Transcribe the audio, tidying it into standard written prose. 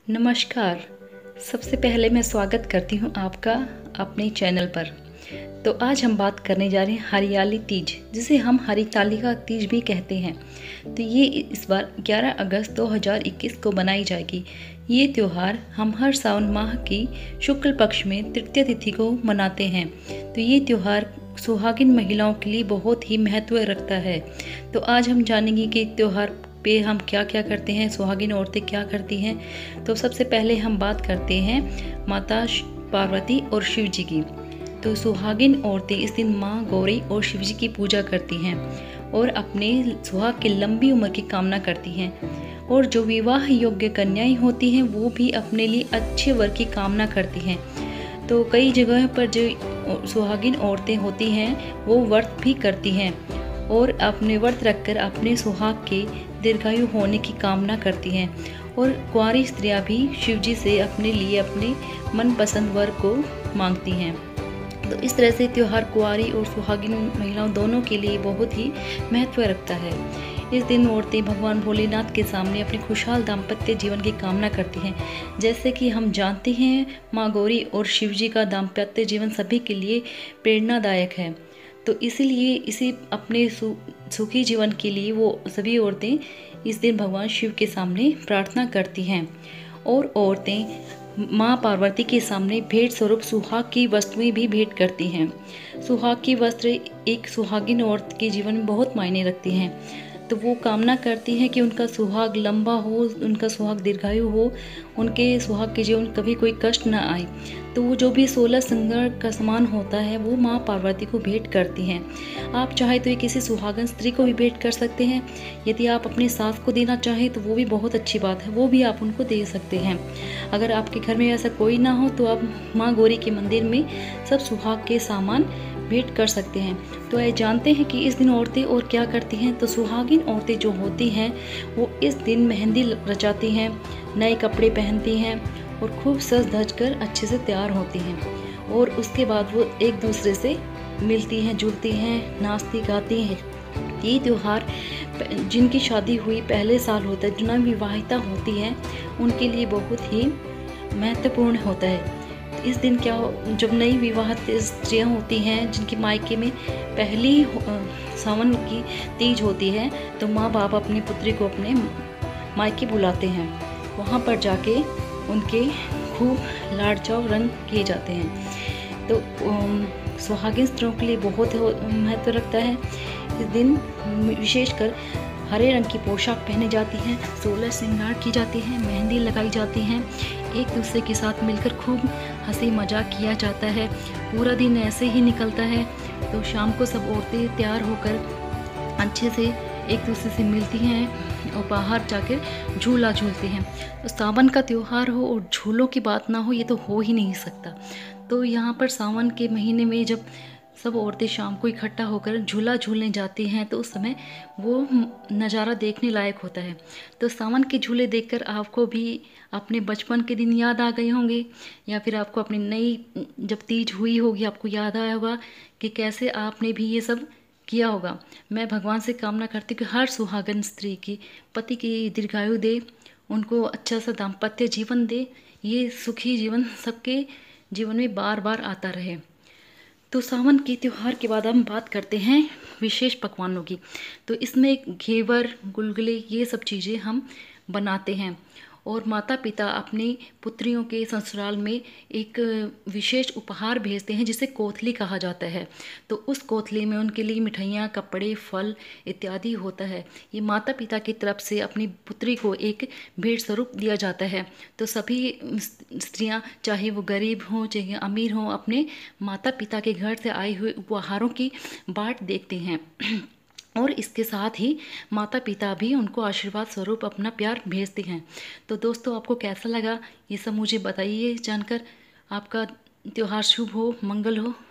नमस्कार। सबसे पहले मैं स्वागत करती हूँ आपका अपने चैनल पर। तो आज हम बात करने जा रहे हैं हरियाली तीज, जिसे हम हरितालिका तीज भी कहते हैं। तो ये इस बार 11 अगस्त 2021 को बनाई जाएगी। ये त्यौहार हम हर सावन माह की शुक्ल पक्ष में तृतीय तिथि को मनाते हैं। तो ये त्यौहार सुहागिन महिलाओं के लिए बहुत ही महत्व रखता है। तो आज हम जानेंगे कि त्यौहार पे हम क्या क्या करते हैं, सुहागिन औरतें क्या करती हैं। तो सबसे पहले हम बात करते हैं माता पार्वती और शिव जी की। तो सुहागिन औरतें इस दिन माँ गौरी और शिव जी की पूजा करती हैं और अपने सुहाग की लंबी उम्र की कामना करती हैं। और जो विवाह योग्य कन्याएं होती हैं वो भी अपने लिए अच्छे वर की कामना करती हैं। तो कई जगह पर जो सुहागिन औरतें होती हैं वो व्रत भी करती हैं और अपने व्रत रखकर अपने सुहाग के दीर्घायु होने की कामना करती हैं। और कुंवारी स्त्रियां भी शिव जी से अपने लिए अपने मनपसंद वर को मांगती हैं। तो इस तरह से त्यौहार कुंवारी और सुहागिन महिलाओं दोनों के लिए बहुत ही महत्व रखता है। इस दिन औरतें भगवान भोलेनाथ के सामने अपने खुशहाल दाम्पत्य जीवन की कामना करती हैं। जैसे कि हम जानते हैं माँ गौरी और शिव जी का दाम्पत्य जीवन सभी के लिए प्रेरणादायक है। तो इसीलिए इसी अपने सुखी जीवन के लिए वो सभी औरतें इस दिन भगवान शिव के सामने प्रार्थना करती हैं। और औरतें माँ पार्वती के सामने भेंट स्वरूप सुहाग की वस्तुएं भी भेंट करती हैं। सुहाग की वस्त्र एक सुहागिन औरत के जीवन में बहुत मायने रखती हैं। तो वो कामना करती हैं कि उनका सुहाग लंबा हो, उनका सुहाग दीर्घायु हो, उनके सुहाग के जीवन कभी कोई कष्ट ना आए। तो वो जो भी 16 श्रृंगार का सामान होता है वो माँ पार्वती को भेंट करती हैं। आप चाहे तो ये किसी सुहागन स्त्री को भी भेंट कर सकते हैं। यदि आप अपनी सास को देना चाहें तो वो भी बहुत अच्छी बात है, वो भी आप उनको दे सकते हैं। अगर आपके घर में ऐसा कोई ना हो तो आप माँ गौरी के मंदिर में सब सुहाग के सामान भेंट कर सकते हैं। तो ये जानते हैं कि इस दिन औरतें और क्या करती हैं। तो सुहागिन औरतें जो होती हैं वो इस दिन मेहंदी रचाती हैं, नए कपड़े पहनती हैं और खूब सज धज कर अच्छे से तैयार होती हैं। और उसके बाद वो एक दूसरे से मिलती हैं, जुलती हैं, नाचती गाती हैं। ये त्यौहार जिनकी शादी हुई पहले साल होता है, जो नवविवाहिता होती हैं, उनके लिए बहुत ही महत्वपूर्ण होता है। इस दिन क्या जब नई विवाहित स्त्रियाँ होती हैं जिनकी मायके में पहली सावन की तीज होती है, तो माँ बाप अपनी पुत्री को अपने मायके बुलाते हैं। वहाँ पर जाके उनके खूब लाड़ चाव रंग किए जाते हैं। तो सुहागिन स्त्रियों के लिए बहुत महत्व रखता है। इस दिन विशेषकर हरे रंग की पोशाक पहनी जाती है, 16 श्रृंगार की जाती है, मेहंदी लगाई जाती हैं, एक दूसरे के साथ मिलकर खूब हंसी मजाक किया जाता है। पूरा दिन ऐसे ही निकलता है। तो शाम को सब औरतें तैयार होकर अच्छे से एक दूसरे से मिलती हैं और बाहर जाकर झूला झूलती हैं। तो सावन का त्यौहार हो और झूलों की बात ना हो, ये तो हो ही नहीं सकता। तो यहाँ पर सावन के महीने में जब सब औरतें शाम को इकट्ठा होकर झूला झूलने जाती हैं तो उस समय वो नज़ारा देखने लायक होता है। तो सावन के झूले देखकर आपको भी अपने बचपन के दिन याद आ गए होंगे, या फिर आपको अपनी नई जब तीज हुई होगी आपको याद आया होगा कि कैसे आपने भी ये सब किया होगा। मैं भगवान से कामना करती हूँ कि हर सुहागन स्त्री की पति की दीर्घायु दे, उनको अच्छा सा दाम्पत्य जीवन दे, ये सुखी जीवन सबके जीवन में बार बार आता रहे। तो सावन के त्यौहार के बाद हम बात करते हैं विशेष पकवानों की। तो इसमें घेवर, गुलगुले, ये सब चीज़ें हम बनाते हैं। और माता पिता अपनी पुत्रियों के ससुराल में एक विशेष उपहार भेजते हैं जिसे कोथली कहा जाता है। तो उस कोथली में उनके लिए मिठाइयाँ, कपड़े, फल इत्यादि होता है। ये माता पिता की तरफ से अपनी पुत्री को एक भेंट स्वरूप दिया जाता है। तो सभी स्त्रियाँ चाहे वो गरीब हों चाहे अमीर हों, अपने माता पिता के घर से आए हुए उपहारों की बाट देखते हैं। और इसके साथ ही माता पिता भी उनको आशीर्वाद स्वरूप अपना प्यार भेजते हैं। तो दोस्तों, आपको कैसा लगा ये सब मुझे बताइए जानकर। आपका त्यौहार शुभ हो, मंगल हो।